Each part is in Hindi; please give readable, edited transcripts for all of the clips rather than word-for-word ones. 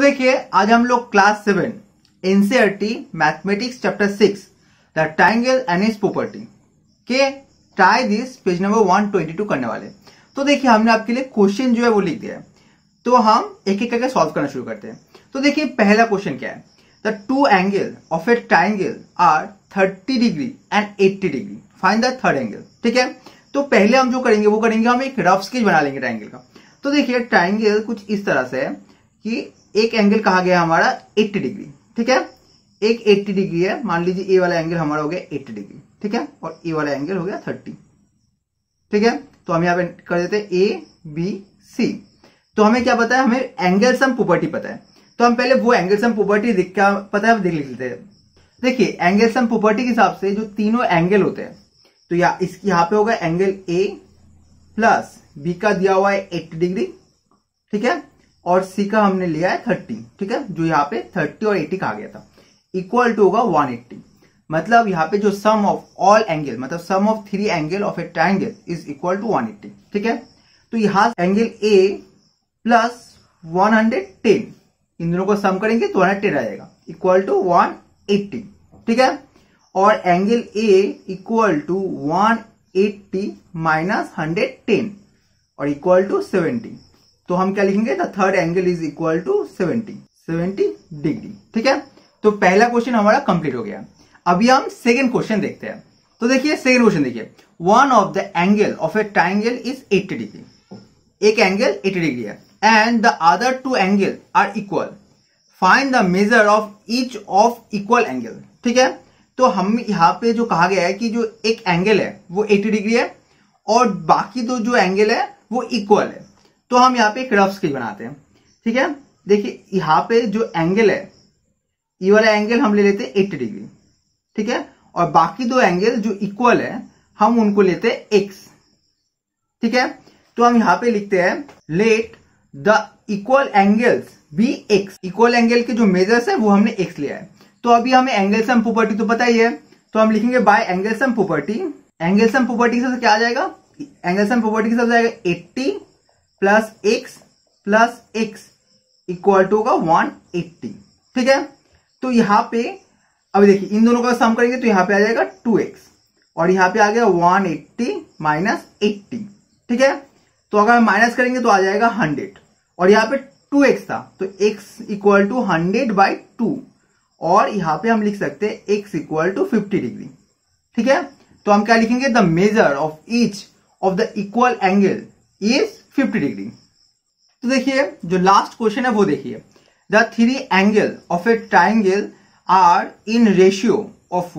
देखिए आज हम लोग class 7 NCERT mathematics chapter 6 the triangle and its property के ट्राई दिस पेज नंबर 122 करने वाले। तो देखिए हमने आपके लिए क्वेश्चन जो है वो लिख दिया है, तो हम एक एक करके सॉल्व करना शुरू करते हैं। तो देखिए पहला क्वेश्चन क्या है, the two angle of a triangle are 30 degree and 80 degree, find the third angle. ठीक है, तो पहले हम जो करेंगे वो करेंगे, हम एक रफ स्केच बना लेंगे ट्रायंगल का। तो देखिए ट्रायंगल कुछ इस तरह से है कि एक एंगल कहा गया हमारा 80 डिग्री। ठीक है, एक 80 डिग्री है, मान लीजिए ए वाला एंगल हमारा हो गया 80 डिग्री। ठीक है, और ए वाला एंगल हो गया 30। ठीक है, तो हम यहाँ पे कर देते हैं ए बी सी। तो हमें क्या पता है, हमें एंगल सम प्रॉपर्टी पता है, तो हम पहले वो एंगल सम प्रॉपर्टी देख क्या पता है देख लेते हैं। देखिए एंगल सम प्रॉपर्टी के हिसाब से जो तीनों एंगल होते हैं, तो यहाँ पे होगा एंगल ए प्लस बी का दिया हुआ है 80 डिग्री। ठीक है, और सी का हमने लिया है 30। ठीक है, जो यहाँ पे 30 और 80 कहा गया था, इक्वल टू होगा 180। मतलब यहाँ पे जो सम ऑफ ऑल एंगल, मतलब sum of 3 angle of a triangle is equal to 180। ठीक है, तो यहाँ एंगल ए प्लस 110, इन दोनों को सम करेंगे तो 110 आ जाएगा, इक्वल टू 180। ठीक है, और angle a equal to 180 minus 110 और इक्वल टू 70। तो हम क्या लिखेंगे, the third angle is equal to 70 degree. ठीक है, तो पहला क्वेश्चन हमारा कंप्लीट हो गया। अभी हम सेकंड क्वेश्चन देखते हैं। तो देखिए सेकंड क्वेश्चन देखिए, one of the angle of a triangle is 80 degree. एक एंगल 80 डिग्री है and the other two angle are equal, find the measure of each of equal angle. ठीक है, तो हम यहाँ पे जो कहा गया है कि जो एक एंगल है वो 80 डिग्री है और बाकी दो जो एंगल है वो इक्वल है। तो हम यहाँ पे एक रफ स्केच बनाते हैं। ठीक है, देखिए यहाँ पे जो एंगल है, ये वाला एंगल हम ले लेते हैं 80 डिग्री। ठीक है, और बाकी दो एंगल जो इक्वल है हम उनको लेते हैं x। ठीक है, तो हम यहाँ पे लिखते हैं let the equal angles be x। Equal angle के जो मेजर्स है वो हमने x लिया है। तो अभी हमें एंगल सम प्रॉपर्टी तो पता ही है, तो हम लिखेंगे by angle sum property. Angle sum property से क्या आ जाएगा, एंगल सम प्रॉपर्टी के साथ जाएगा 80 प्लस x इक्वल टू होगा 180। ठीक है, तो यहां पे अब देखिए इन दोनों का सम करेंगे तो यहां पे आ जाएगा 2x और यहां पे आ गया 180 माइनस 80। ठीक है, तो अगर हम माइनस करेंगे तो आ जाएगा 100 और यहां पे 2x था तो x इक्वल टू 100/2 और यहां पे हम लिख सकते हैं x इक्वल टू 50 डिग्री। ठीक है, तो हम क्या लिखेंगे, the measure of each of the equal angle is 50 degree. तो देखिए जो लास्ट क्वेश्चन है वो देखिए, the 3 angle of a triangle are in ratio of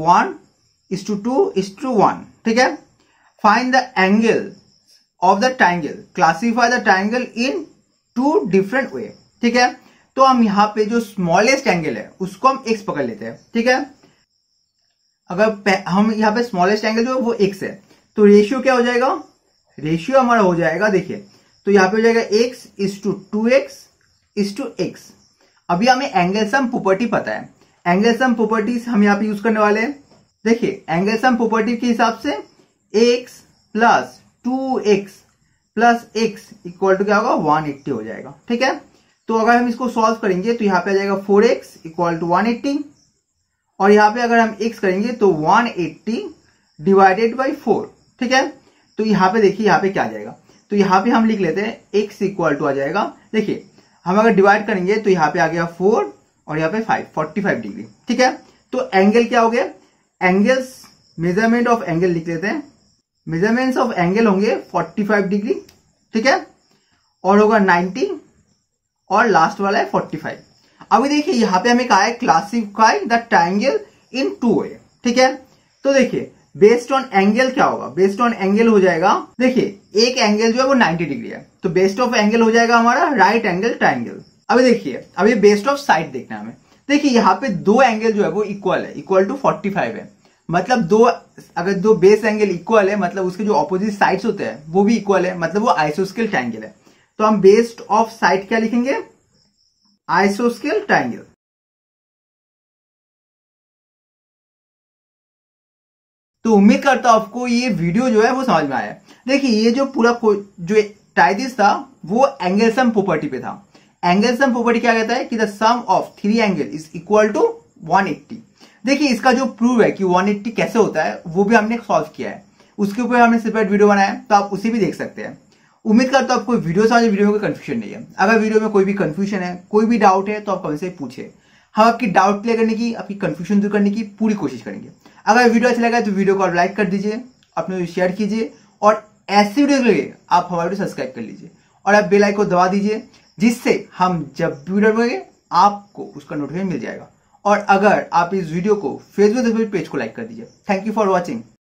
1:2:1। ठीक है, find the angle of the triangle, classify the triangle in 2 different way. ठीक है, तो हम यहाँ पे जो स्मॉलेस्ट एंगल है उसको हम x पकड़ लेते हैं। ठीक है, अगर हम यहाँ पे स्मॉलेस्ट एंगल जो है वो x है, तो रेशियो क्या हो जाएगा, रेशियो हमारा हो जाएगा, देखिए तो यहाँ पे हो जाएगा x:2x:x। अभी हमें एंगल सम प्रॉपर्टी पता है, एंगल सम प्रॉपर्टी हम यहाँ पे यूज करने वाले हैं। देखिए एंगल सम प्रॉपर्टी के हिसाब से x plus 2x plus x equal to क्या होगा, 180 हो जाएगा। ठीक है, तो अगर हम इसको सॉल्व करेंगे तो यहाँ पे आ जाएगा 4x इक्वल टू 180 और यहाँ पे अगर हम x करेंगे तो 180 डिवाइडेड बाई 4। ठीक है, तो यहाँ पे देखिए यहाँ पे क्या आ जाएगा, तो यहाँ पे हम लिख लेते हैं x इक्वल टू आ जाएगा, देखिए हम अगर डिवाइड करेंगे तो यहाँ पे आ गया 4 और यहाँ पे 45 डिग्री। ठीक है, तो एंगल क्या हो गया, एंगल्स मेजरमेंट ऑफ एंगल लिख लेते हैं, मेजरमेंट्स ऑफ एंगल होंगे 45 डिग्री। ठीक है, और होगा 90 और लास्ट वाला है 45। अभी देखिए यहाँ पे हमें कहा है classify the triangle in 2 way. ठीक है, तो देखिए बेस्ड ऑन एंगल क्या होगा, बेस्ड ऑन एंगल हो जाएगा, देखिए एक एंगल जो है वो 90 डिग्री है तो बेस्ड ऑफ एंगल हो जाएगा हमारा राइट एंगल ट्रायंगल। अभी देखिए अभी बेस्ड ऑफ साइड देखना है हमें। देखिए यहाँ पे दो एंगल जो है वो इक्वल है, इक्वल टू 45 है, मतलब अगर दो बेस एंगल इक्वल है मतलब उसके जो ऑपोजिट साइड्स होते हैं वो भी इक्वल है, मतलब वो आइसोस्केल ट्रायंगल है। तो हम बेस्ड ऑफ साइड क्या लिखेंगे, आइसोस्केल ट्रायंगल। तो उम्मीद करता हूं आपको ये वीडियो जो है वो समझ में आया। देखिए ये जो पूरा जो ट्राई दिस था वो एंगल सम प्रॉपर्टी पे था, एंगल सम प्रॉपर्टी क्या कहता है कि the sum of 3 angle is equal to 180। देखिए इसका जो प्रूव है कि 180 कैसे होता है वो भी हमने सॉल्व किया है, उसके ऊपर हमने सेपरेट वीडियो बनाया है, तो आप उसे भी देख सकते हैं। उम्मीद करता हूं आपको वीडियो समझ, वीडियो में कोई कंफ्यूजन नहीं है। अगर वीडियो में कोई भी कंफ्यूजन है, कोई भी डाउट है, तो आप कमेंट से पूछे, हम आपकी डाउट क्लियर करने की, आपकी कंफ्यूजन दूर करने की पूरी कोशिश करेंगे। अगर वीडियो अच्छा लगा तो वीडियो को लाइक कर दीजिए, अपने शेयर कीजिए, और ऐसी वीडियो के लिए आप हमारे वीडियो सब्सक्राइब कर लीजिए और आप बेल आइकन को दबा दीजिए, जिससे हम जब वीडियो बनाएंगे आपको उसका नोटिफिकेशन मिल जाएगा। और अगर आप इस वीडियो को फेसबुक पेज को लाइक कर दीजिए। Thank you for watching.